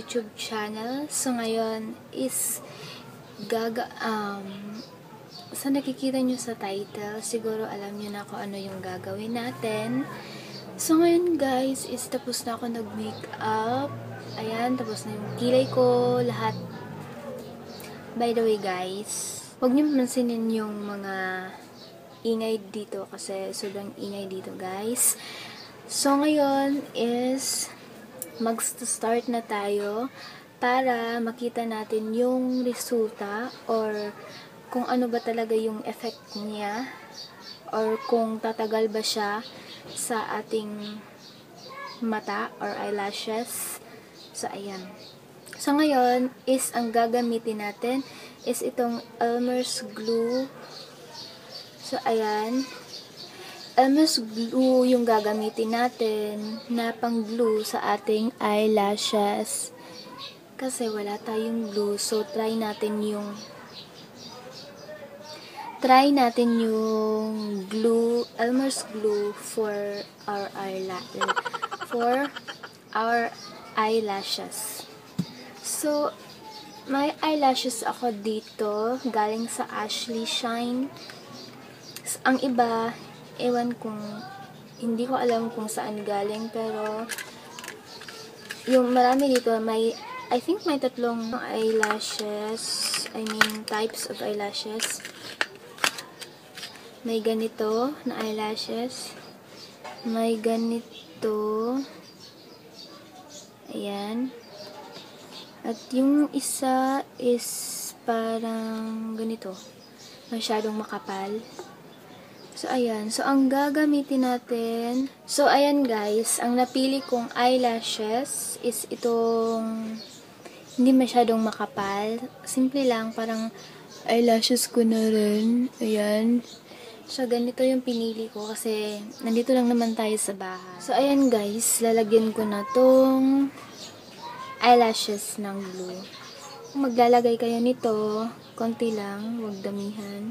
YouTube channel. So ngayon is sa nakikita nyo sa title, siguro alam nyo na kung ano yung gagawin natin. So ngayon guys, is tapos na ako nag-makeup. Ayan, tapos na yung kilay ko, lahat. By the way guys, huwag nyo mansinin yung mga ingay dito kasi sobrang ingay dito guys. So ngayon is mag-start na tayo para makita natin yung resulta or kung ano ba talaga yung effect niya or kung tatagal ba siya sa ating mata or eyelashes. So ayan. So ngayon is ang gagamitin natin is itong Elmer's glue. So ayan. Elmer's glue yung gagamitin natin na pang glue sa ating eyelashes. Kasi wala tayong glue, so try natin yung glue, Elmer's glue for our eyelashes. So may eyelashes ako dito galing sa Ashley Shine. Ang iba ewan kung, hindi ko alam kung saan galing, pero yung marami dito, I think may tatlong eyelashes, types of eyelashes. May ganito na eyelashes, may ganito, ayan, at yung isa is parang ganito, masyadong makapal. So, ayan. So, ang gagamitin natin, so, ayan guys, ang napili kong eyelashes is itong hindi masyadong makapal. Simple lang, parang eyelashes ko na rin. Ayan. So, ganito yung pinili ko kasi nandito lang naman tayo sa bahay. So, ayan guys, lalagyan ko na tong eyelashes ng glue. Kung maglalagay kayo nito, konti lang, huwag damihan.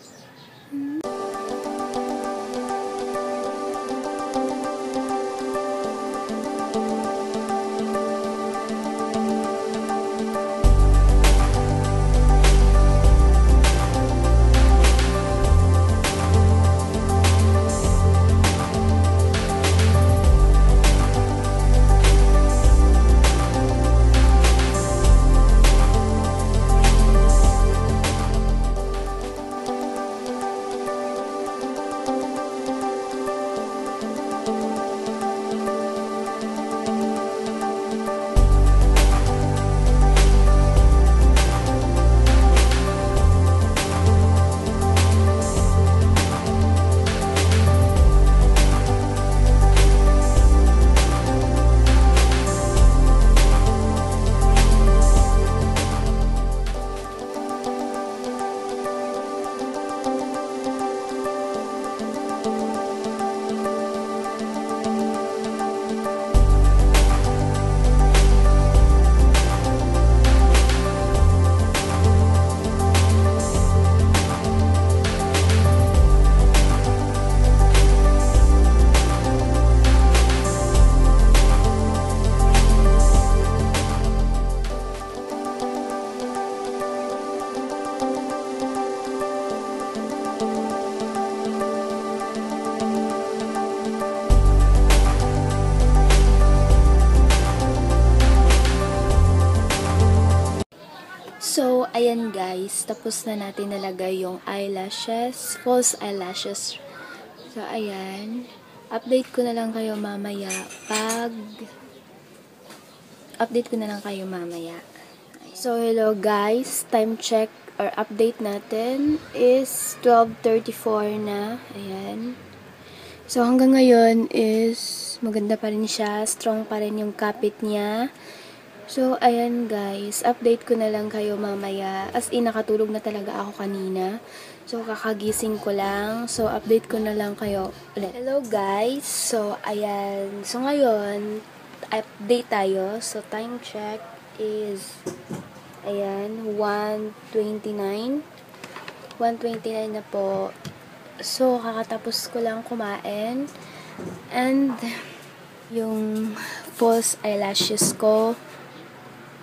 So, ayan guys, tapos na natin nalagay yung eyelashes, false eyelashes. So, ayan. Update ko na lang kayo mamaya So, hello guys, time check or update natin is 12:34 na. Ayan. So, hanggang ngayon is maganda pa rin siya, strong pa rin yung kapit niya. So, ayan guys, update ko na lang kayo mamaya. As in, nakatulog na talaga ako kanina. So, kakagising ko lang. So, update ko na lang kayo ulit. Hello guys, so, ayan. So, ngayon, update tayo. So, time check is, ayan, 1:29. 1:29 na po. So, kakatapos ko lang kumain. And, yung false eyelashes ko,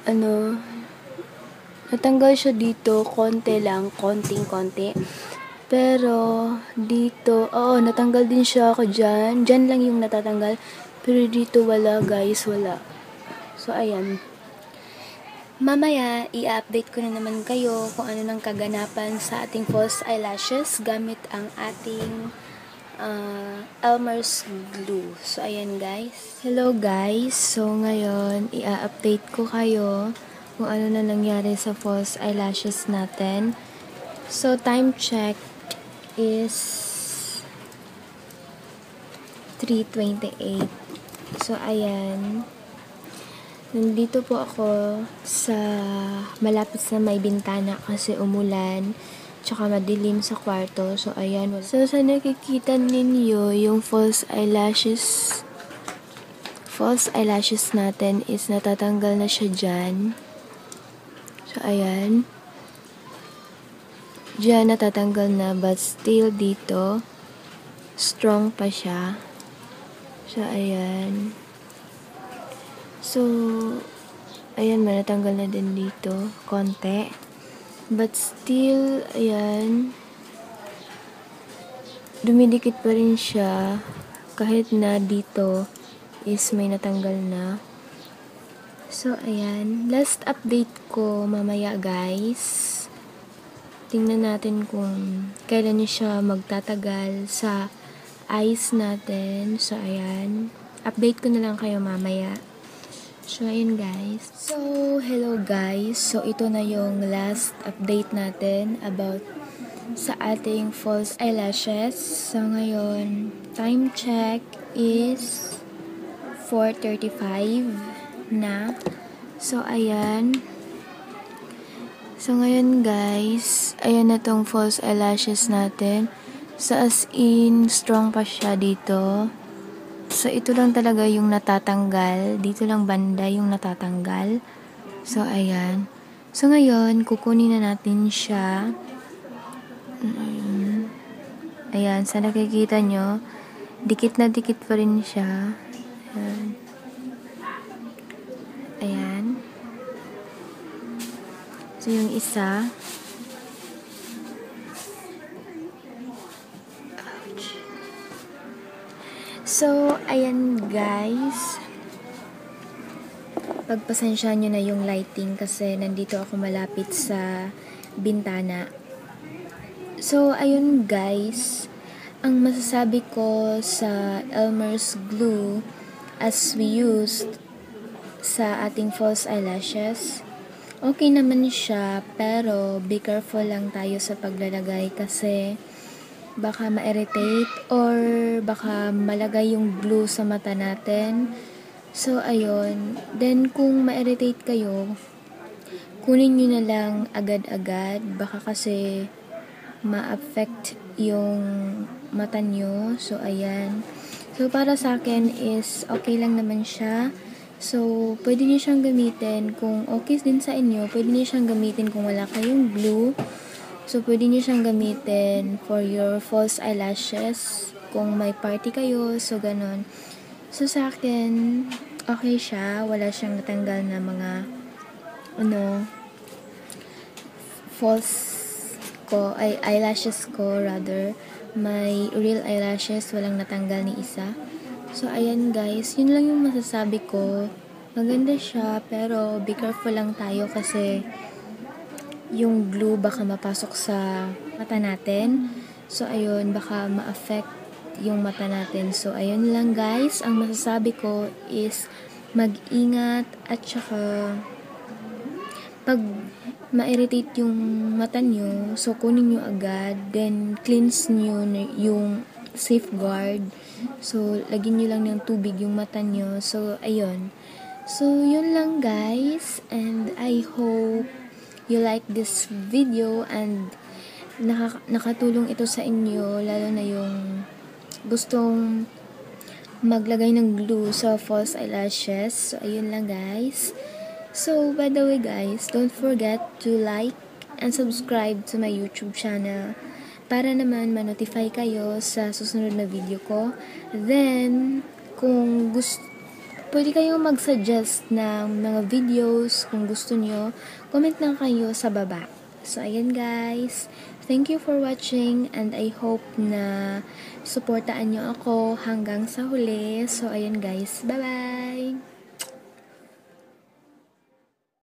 natanggal siya dito, konti lang, konting-konti. Pero, dito, natanggal din siya ako dyan. Dyan lang yung natatanggal. Pero dito wala guys, wala. So, ayan. Mamaya, i-update ko na naman kayo kung ano nang kaganapan sa ating false eyelashes gamit ang ating Elmer's glue. So, ayan guys. Hello guys. So, ngayon, i-update ko kayo kung ano na nangyari sa false eyelashes natin. So, time check is 3:28. So, ayan. Nandito po ako sa malapit sa may bintana kasi umulan. Tsaka madilim sa kwarto. So, ayan. So, sa nakikita ninyo, yung false eyelashes natin is natatanggal na siya dyan. So, ayan. Diyan natatanggal na, but still dito, strong pa siya. So, ayan. So, ayan, natanggal na din dito, konti. But still, ayan, dumidikit pa rin siya, kahit na dito is may natanggal na. So, ayan, last update ko mamaya guys. Tingnan natin kung kailan niya siya magtatagal sa eyes natin. So, ayan. Update ko na lang kayo mamaya. So, ayan guys. So, hello guys. So, ito na yung last update natin about sa ating false eyelashes. So, ngayon, time check is 4:35 na. So, ayan. So, ngayon guys, ayan na tong false eyelashes natin. So, as in, strong pa siya dito. So, ito lang talaga yung natatanggal. Dito lang banda yung natatanggal. So, ayan. So, ngayon, kukunin na natin siya. Ayan, sa nakikita nyo, dikit na dikit pa rin siya. Ayan. Ayan. So, yung isa. Ouch. So, ayan guys. Pagpasensyahan nyo na yung lighting kasi nandito ako malapit sa bintana. So, ayun guys. Ang masasabi ko sa Elmer's glue as we used sa ating false eyelashes, okay naman siya, pero be careful lang tayo sa paglalagay kasi baka ma-irritate or baka malagay yung glue sa mata natin. So, ayun. Then, kung ma-irritate kayo, kunin nyo na lang agad-agad. Baka kasi ma-affect yung mata nyo. So, ayan. So, para sa akin is okay lang naman siya. So, pwede nyo siyang gamitin. Kung okay din sa inyo, pwede nyo siyang gamitin kung wala kayong glue. So, pwede nyo siyang gamitin for your false eyelashes. Kung may party kayo, so ganon. So, sa akin, okay siya. Wala siyang natanggal na mga, false eyelashes ko, rather. May real eyelashes, walang natanggal ni isa. So, ayan guys, yun lang yung masasabi ko. Maganda siya, pero be careful lang tayo kasi yung glue baka mapasok sa mata natin. So, ayun, baka ma-affect yung mata natin. So, ayun lang guys, ang masasabi ko is mag-ingat at saka pag ma-irritate yung mata nyo, so kunin nyo agad, then cleanse nyo yung safeguard. So, lagyan nyo lang ng tubig yung mata nyo. So, ayun. So, yun lang guys. And I hope you like this video and nakatulong ito sa inyo, lalo na yung gustong maglagay ng glue sa false eyelashes. So, ayun lang guys. So, by the way guys, don't forget to like and subscribe to my YouTube channel para naman ma-notify kayo sa susunod na video ko. Then, kung pwede kayong mag-suggest ng mga videos kung gusto nyo. Comment lang kayo sa baba. So, ayan guys. Thank you for watching and I hope na suportaan nyo ako hanggang sa huli. So, ayan guys. Bye-bye!